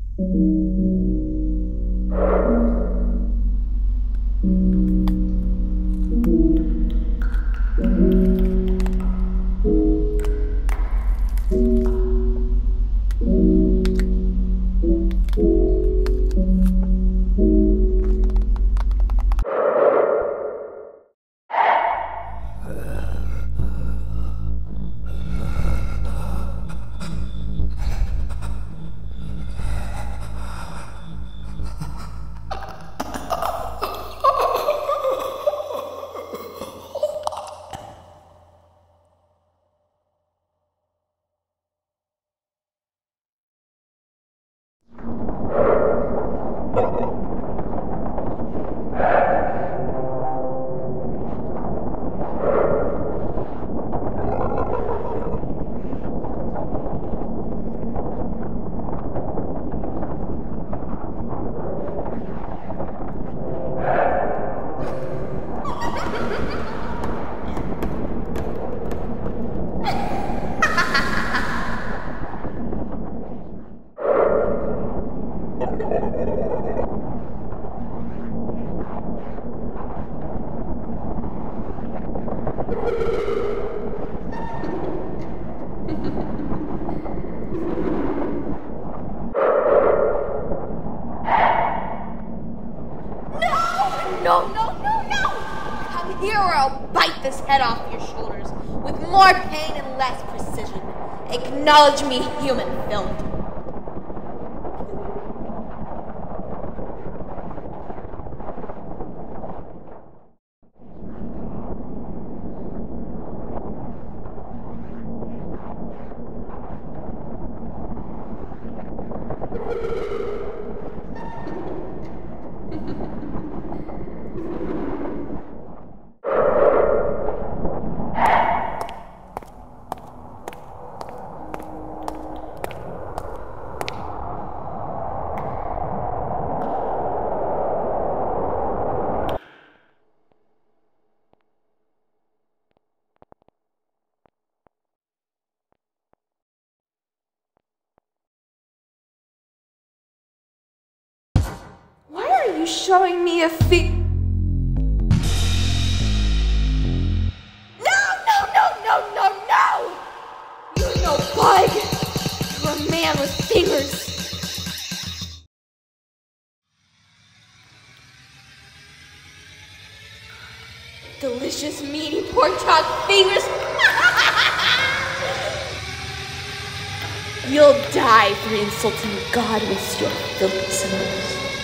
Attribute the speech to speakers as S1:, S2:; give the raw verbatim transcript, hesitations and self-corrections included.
S1: No, no, no, no! Come here or I'll bite this head off your shoulders with more pain and less precision. Acknowledge me, human filth. Why are you showing me a fi- No, no, no, no, no, no! You're no bug! You're a man with fingers! Delicious, meaty pork chop fingers! You'll die for insulting God with your filthy symbols.